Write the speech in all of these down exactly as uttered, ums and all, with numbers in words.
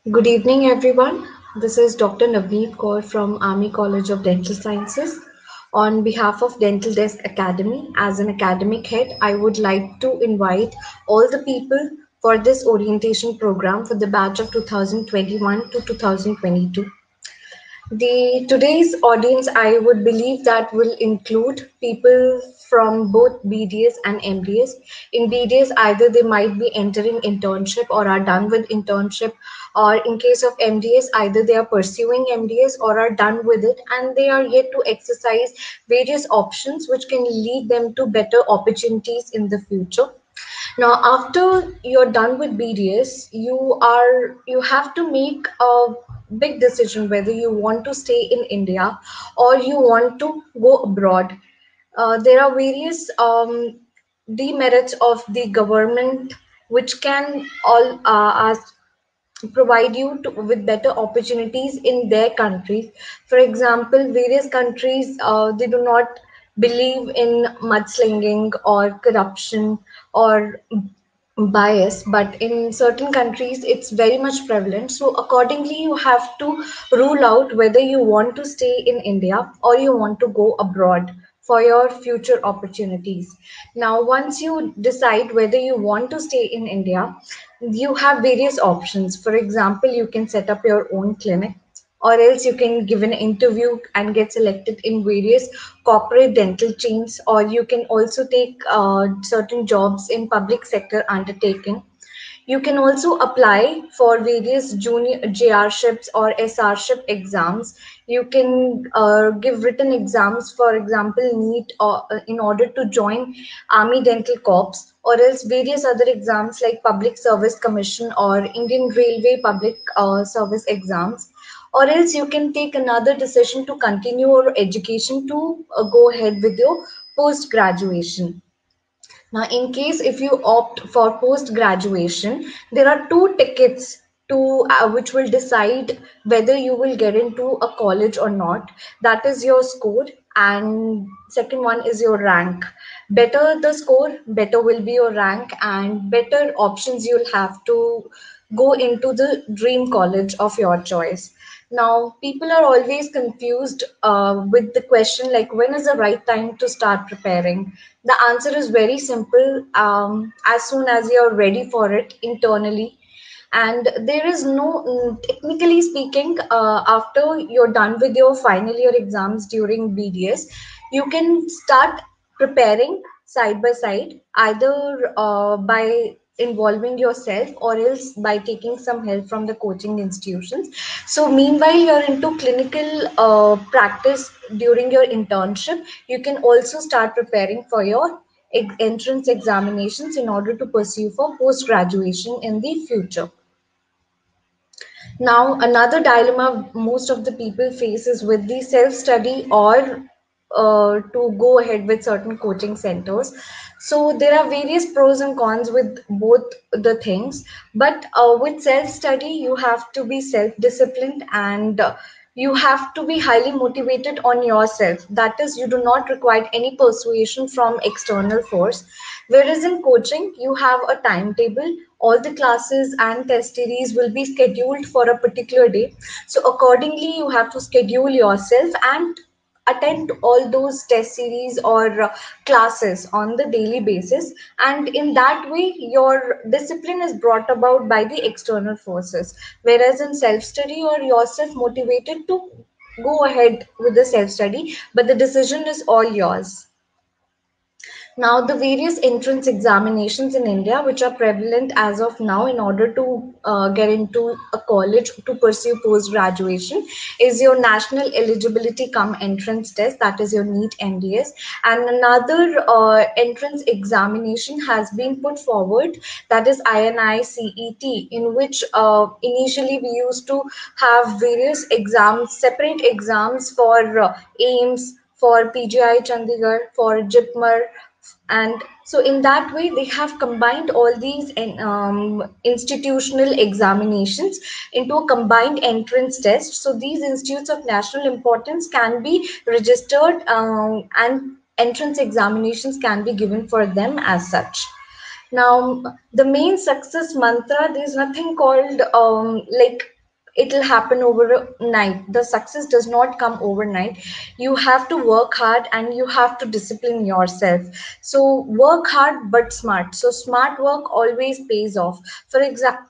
Good evening, everyone. This is Doctor Navneet Kaur from Army College of Dental Sciences. On behalf of Dental Desk Academy, as an academic head, I would like to invite all the people for this orientation program for the batch of two thousand twenty-one to two thousand twenty-two. The today's audience, I would believe that will include people from both B D S and M D S. In B D S, either they might be entering internship or are done with internship, or in case of M D S, either they are pursuing M D S or are done with it, and they are yet to exercise various options which can lead them to better opportunities in the future. Now, after you're done with B D S, you are you have to make a big decision whether you want to stay in India or you want to go abroad. Uh, there are various um, demerits of the government which can all uh, ask provide you to, with better opportunities in their countries. For example, various countries uh, they do not believe in mudslinging or corruption or bias, but in certain countries it's very much prevalent. So accordingly, you have to rule out whether you want to stay in India or you want to go abroad for your future opportunities. Now, once you decide whether you want to stay in India, you have various options. For example, you can set up your own clinic, or else you can give an interview and get selected in various corporate dental chains, or you can also take uh, certain jobs in public sector undertaking. You can also apply for various junior J R ships or S R ship exams. You can uh, give written exams, for example, NEET, or, uh, in order to join Army Dental Corps, or else various other exams like Public Service Commission or Indian Railway Public uh, Service exams. Or else you can take another decision to continue your education to uh, go ahead with your post graduation. Now, in case if you opt for post graduation, there are two tickets to uh, which will decide whether you will get into a college or not. That is your score, and second one is your rank. Better the score, better will be your rank, and better options you'll have to go into the dream college of your choice. Now, people are always confused uh, with the question like, when is the right time to start preparing? The answer is very simple. Um, as soon as you're ready for it internally, and there is no, mm, technically speaking, uh, after you're done with your final year exams during B D S, you can start preparing side by side, either uh, by involving yourself or else by taking some help from the coaching institutions. So meanwhile you're into clinical uh, practice during your internship, you can also start preparing for your ex- entrance examinations in order to pursue for post graduation in the future. Now, another dilemma most of the people face is with the self study or uh, to go ahead with certain coaching centers. So, there are various pros and cons with both the things, but uh, with self study, you have to be self disciplined, and uh, you have to be highly motivated on yourself. That is, you do not require any persuasion from external force. Whereas in coaching, you have a timetable. All the classes and test series will be scheduled for a particular day. So accordingly, you have to schedule yourself and attend all those test series or uh, classes on the daily basis, and in that way your discipline is brought about by the external forces, whereas in self study or yourself motivated to go ahead with the self study, but the decision is all yours. Now, the various entrance examinations in India, which are prevalent as of now in order to uh, get into a college to pursue post graduation, is your national eligibility come entrance test, that is your NEET N D S, and another uh, entrance examination has been put forward, that is I N I C E T, in which uh, initially we used to have various exams, separate exams for uh, AIMS, for P G I Chandigarh, for JIPMER, and so in that way they have combined all these um, institutional examinations into a combined entrance test, so these institutes of national importance can be registered, um, and entrance examinations can be given for them as such. Now, the main success mantra, there's nothing called um, like it'll happen overnight. The success does not come overnight. You have to work hard and you have to discipline yourself. So work hard but smart. So smart work always pays off. For example,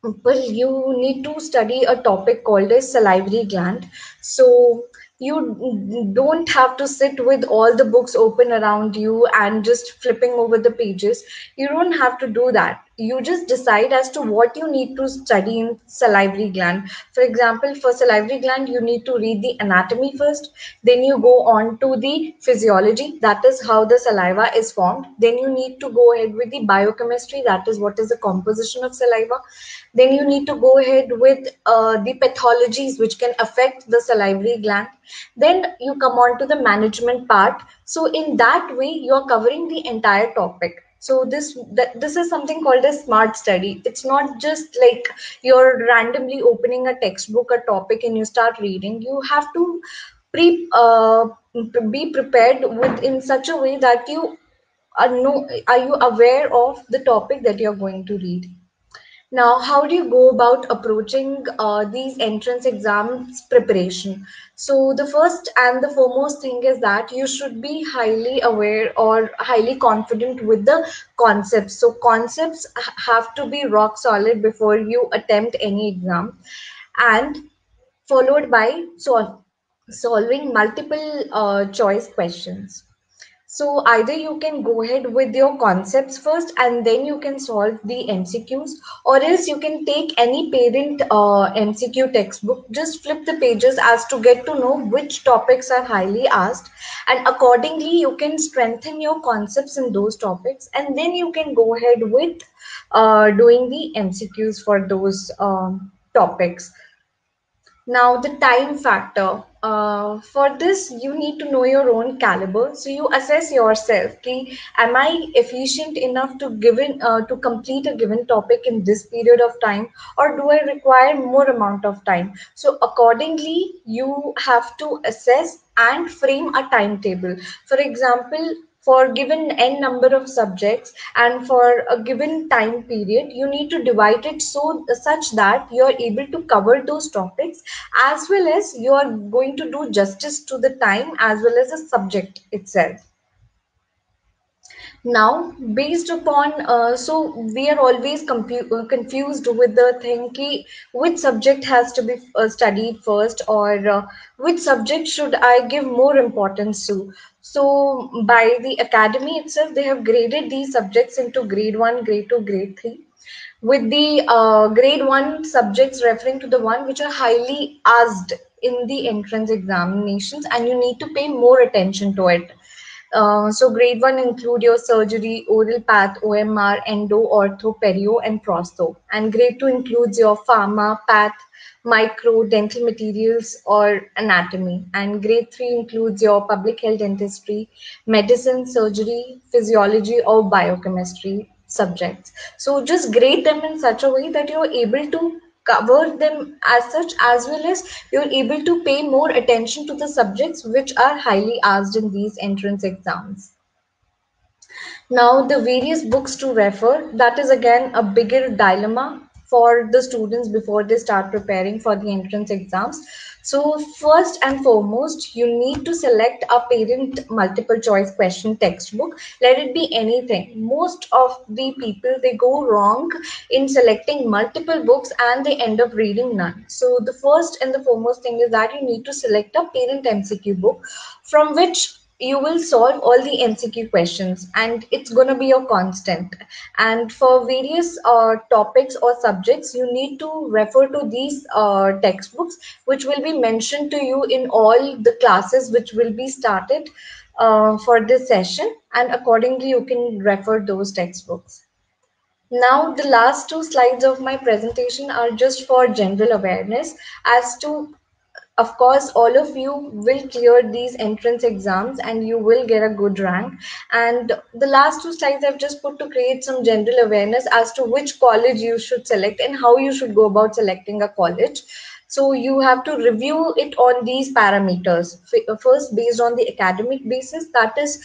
you need to study a topic called as salivary gland. So you don't have to sit with all the books open around you and just flipping over the pages. You don't have to do that. You just decide as to what you need to study in salivary gland. For example, for salivary gland, you need to read the anatomy first, then you go on to the physiology, that is how the saliva is formed. Then you need to go ahead with the biochemistry, that is what is the composition of saliva. Then you need to go ahead with uh, the pathologies which can affect the salivary gland. Then you come on to the management part. So in that way, you are covering the entire topic. So this that, this is something called a smart study. It's not just like you're randomly opening a textbook, a topic, and you start reading. You have to pre uh, be prepared with in such a way that you are know are you aware of the topic that you're going to read. Now, how do you go about approaching uh, these entrance exams preparation? So, the first and the foremost thing is that you should be highly aware or highly confident with the concepts. So, concepts h- have to be rock solid before you attempt any exam, and followed by sol- solving multiple uh, choice questions. So either you can go ahead with your concepts first and then you can solve the M C Qs, or else you can take any parent uh, M C Q textbook, just flip the pages as to get to know which topics are highly asked, and accordingly you can strengthen your concepts in those topics, and then you can go ahead with uh, doing the M C Qs for those um, topics. Now, the time factor. Uh, for this, you need to know your own caliber. So you assess yourself. Ki, am I efficient enough to given uh, to complete a given topic in this period of time, or do I require more amount of time? So accordingly, you have to assess and frame a timetable. For example, for given n number of subjects and for a given time period, you need to divide it so such that you are able to cover those topics, as well as you are going to do justice to the time as well as the subject itself. Now, based upon, uh, so we are always compu- uh, confused with the thing ki which subject has to be uh, studied first, or uh, which subject should I give more importance to. So, by the academy itself, they have graded these subjects into grade one, grade two, grade three, with the uh, grade one subjects referring to the one which are highly asked in the entrance examinations and you need to pay more attention to it. Uh, so grade one include your surgery, oral path, O M R, endo, ortho, perio, and prostho. And grade two includes your pharma, path, micro, dental materials, or anatomy. And grade three includes your public health dentistry, medicine, surgery, physiology, or biochemistry subjects. So just grade them in such a way that you're able to cover them as such, as well as you're able to pay more attention to the subjects which are highly asked in these entrance exams. Now, the various books to refer, that is again a bigger dilemma for the students before they start preparing for the entrance exams. So, first and foremost, you need to select a parent multiple choice question textbook. Let it be anything. Most of the people, they go wrong in selecting multiple books and they end up reading none. So, the first and the foremost thing is that you need to select a parent M C Q book from which you will solve all the M C Q questions, and it's going to be your constant. And for various uh, topics or subjects, you need to refer to these uh, textbooks which will be mentioned to you in all the classes which will be started uh, for this session, and accordingly you can refer those textbooks. Now, the last two slides of my presentation are just for general awareness as to, of course, all of you will clear these entrance exams and you will get a good rank. And the last two slides I've just put to create some general awareness as to which college you should select and how you should go about selecting a college. So you have to review it on these parameters. First, based on the academic basis, that is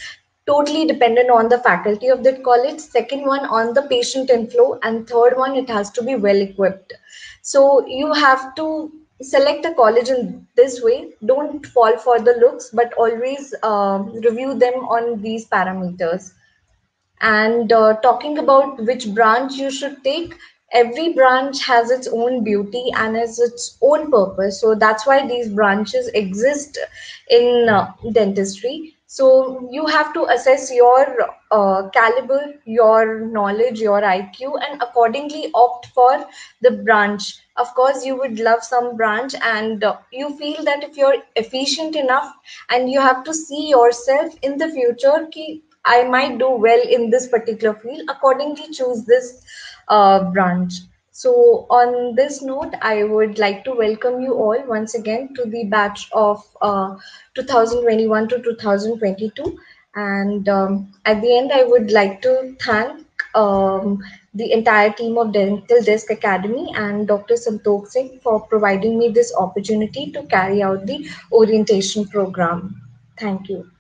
totally dependent on the faculty of that college. Second one, on the patient inflow. And third one, it has to be well equipped. So you have to select a college in this way. Don't fall for the looks, but always um, review them on these parameters. And uh, talking about which branch you should take, every branch has its own beauty and has its own purpose. So that's why these branches exist in uh, dentistry. So you have to assess your uh, caliber, your knowledge, your I Q, and accordingly opt for the branch. Of course, you would love some branch, and uh, you feel that if you're efficient enough and you have to see yourself in the future, ki I might do well in this particular field, accordingly choose this uh, branch. So on this note, I would like to welcome you all once again to the batch of uh, two thousand twenty-one to two thousand twenty-two. And um, at the end, I would like to thank um, the entire team of Dental Desk Academy and Doctor Santokh Singh for providing me this opportunity to carry out the orientation program. Thank you.